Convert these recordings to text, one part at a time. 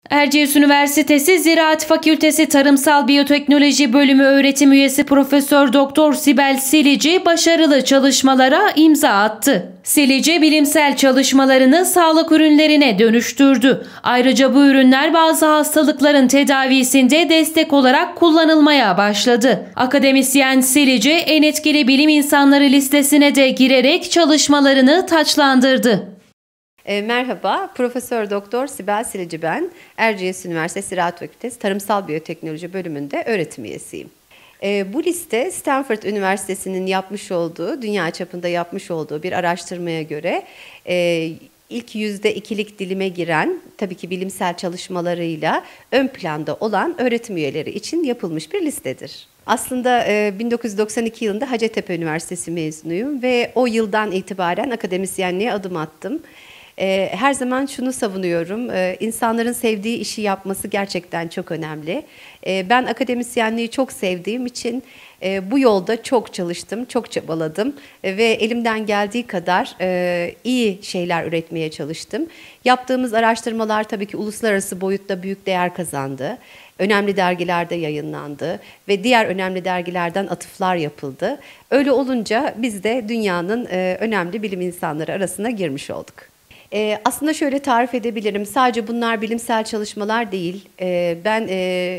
Erciyes Üniversitesi Ziraat Fakültesi Tarımsal Biyoteknoloji Bölümü öğretim üyesi Profesör Doktor Sibel Silici başarılı çalışmalara imza attı. Silici bilimsel çalışmalarını sağlık ürünlerine dönüştürdü. Ayrıca bu ürünler bazı hastalıkların tedavisinde destek olarak kullanılmaya başladı. Akademisyen Silici en etkili bilim insanları listesine de girerek çalışmalarını taçlandırdı. Merhaba, Profesör Doktor Sibel Silici ben. Erciyes Üniversitesi Ziraat Fakültesi Tarımsal Biyoteknoloji Bölümünde öğretim üyesiyim. Bu liste Stanford Üniversitesi'nin yapmış olduğu, dünya çapında yapmış olduğu bir araştırmaya göre ilk %2'lik dilime giren, tabii ki bilimsel çalışmalarıyla ön planda olan öğretim üyeleri için yapılmış bir listedir. Aslında 1992 yılında Hacettepe Üniversitesi mezunuyum ve o yıldan itibaren akademisyenliğe adım attım. Her zaman şunu savunuyorum, insanların sevdiği işi yapması gerçekten çok önemli. Ben akademisyenliği çok sevdiğim için bu yolda çok çalıştım, çok çabaladım ve elimden geldiği kadar iyi şeyler üretmeye çalıştım. Yaptığımız araştırmalar tabii ki uluslararası boyutta büyük değer kazandı. Önemli dergilerde yayınlandı ve diğer önemli dergilerden atıflar yapıldı. Öyle olunca biz de dünyanın önemli bilim insanları arasına girmiş olduk. Aslında şöyle tarif edebilirim. Sadece bunlar bilimsel çalışmalar değil. Ben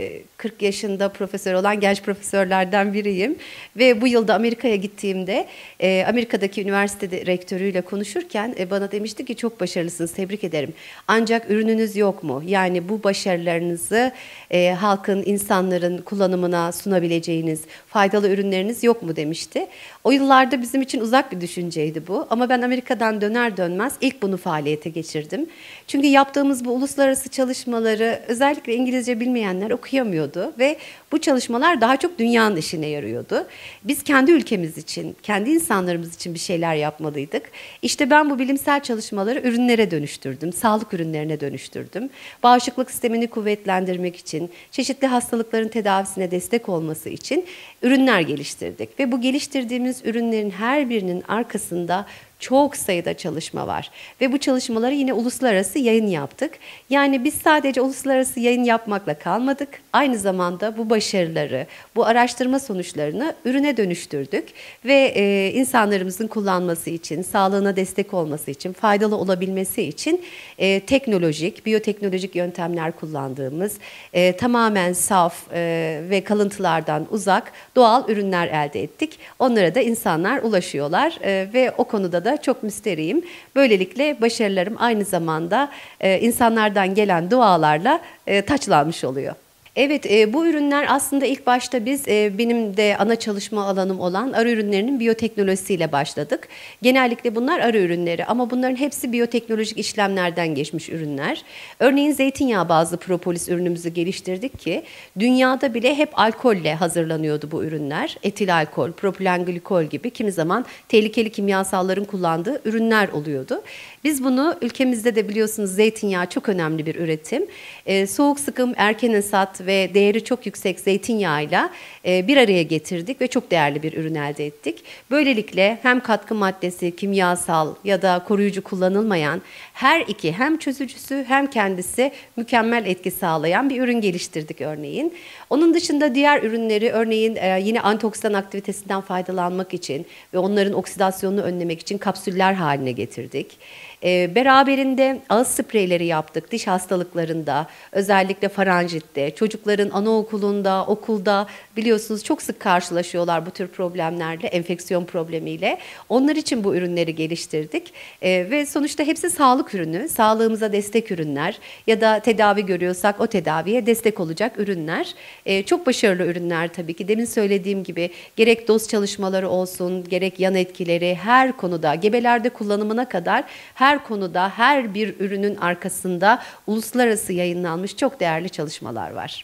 40 yaşında profesör olan genç profesörlerden biriyim. Ve bu yılda Amerika'ya gittiğimde Amerika'daki üniversite rektörüyle konuşurken bana demişti ki çok başarılısınız, tebrik ederim. Ancak ürününüz yok mu? Yani bu başarılarınızı halkın, insanların kullanımına sunabileceğiniz faydalı ürünleriniz yok mu demişti. O yıllarda bizim için uzak bir düşünceydi bu. Ama ben Amerika'dan döner dönmez ilk bunu faaliyete geçirdim. Çünkü yaptığımız bu uluslararası çalışmaları özellikle İngilizce bilmeyenler okuyamıyordu ve bu çalışmalar daha çok dünyanın işine yarıyordu. Biz kendi ülkemiz için, kendi insanlarımız için bir şeyler yapmalıydık. İşte ben bu bilimsel çalışmaları ürünlere dönüştürdüm, sağlık ürünlerine dönüştürdüm. Bağışıklık sistemini kuvvetlendirmek için, çeşitli hastalıkların tedavisine destek olması için ürünler geliştirdik. Ve bu geliştirdiğimiz ürünlerin her birinin arkasında çok sayıda çalışma var ve bu çalışmaları yine uluslararası yayın yaptık. Yani biz sadece uluslararası yayın yapmakla kalmadık. Aynı zamanda bu başarıları, bu araştırma sonuçlarını ürüne dönüştürdük ve insanlarımızın kullanması için, sağlığına destek olması için, faydalı olabilmesi için teknolojik, biyoteknolojik yöntemler kullandığımız, tamamen saf ve kalıntılardan uzak doğal ürünler elde ettik. Onlara da insanlar ulaşıyorlar ve o konuda da çok müsterihim. Böylelikle başarılarım aynı zamanda insanlardan gelen dualarla taçlanmış oluyor. Evet, bu ürünler aslında ilk başta biz benim de ana çalışma alanım olan arı ürünlerinin biyoteknolojisiyle başladık. Genellikle bunlar arı ürünleri ama bunların hepsi biyoteknolojik işlemlerden geçmiş ürünler. Örneğin zeytinyağı bazlı propolis ürünümüzü geliştirdik ki dünyada bile hep alkolle hazırlanıyordu bu ürünler. Etil alkol, propilen glikol gibi kimi zaman tehlikeli kimyasalların kullandığı ürünler oluyordu. Biz bunu ülkemizde de biliyorsunuz zeytinyağı çok önemli bir üretim. Soğuk sıkım, erken hasat ve değeri çok yüksek zeytinyağıyla bir araya getirdik ve çok değerli bir ürün elde ettik. Böylelikle hem katkı maddesi, kimyasal ya da koruyucu kullanılmayan her iki hem çözücüsü hem kendisi mükemmel etki sağlayan bir ürün geliştirdik örneğin. Onun dışında diğer ürünleri örneğin yine antioksidan aktivitesinden faydalanmak için ve onların oksidasyonunu önlemek için kapsüller haline getirdik. Beraberinde ağız spreyleri yaptık diş hastalıklarında, özellikle faranjitte, çocukların anaokulunda, okulda biliyorsunuz çok sık karşılaşıyorlar bu tür problemlerle, enfeksiyon problemiyle. Onlar için bu ürünleri geliştirdik ve sonuçta hepsi sağlık ürünü, sağlığımıza destek ürünler ya da tedavi görüyorsak o tedaviye destek olacak ürünler. Çok başarılı ürünler tabii ki. Demin söylediğim gibi gerek doz çalışmaları olsun, gerek yan etkileri her konuda, gebelerde kullanımına kadar her konuda, her bir ürünün arkasında uluslararası yayınlanmış çok değerli çalışmalar var.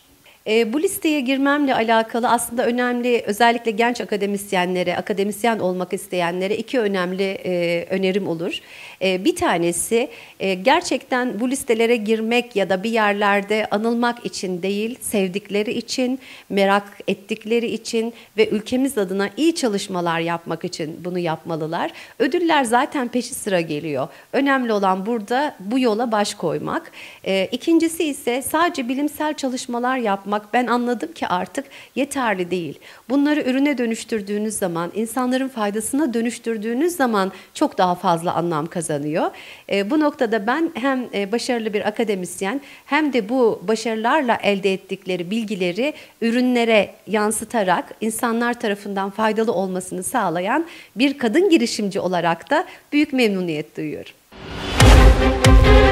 Bu listeye girmemle alakalı aslında önemli, özellikle genç akademisyenlere, akademisyen olmak isteyenlere iki önemli önerim olur. Bir tanesi gerçekten bu listelere girmek ya da bir yerlerde anılmak için değil, sevdikleri için, merak ettikleri için ve ülkemiz adına iyi çalışmalar yapmak için bunu yapmalılar. Ödüller zaten peşi sıra geliyor. Önemli olan burada bu yola baş koymak. İkincisi ise sadece bilimsel çalışmalar yapmak. Ben anladım ki artık yeterli değil. Bunları ürüne dönüştürdüğünüz zaman, insanların faydasına dönüştürdüğünüz zaman çok daha fazla anlam kazanıyor. Bu noktada ben hem başarılı bir akademisyen hem de bu başarılarla elde ettikleri bilgileri ürünlere yansıtarak insanlar tarafından faydalı olmasını sağlayan bir kadın girişimci olarak da büyük memnuniyet duyuyorum.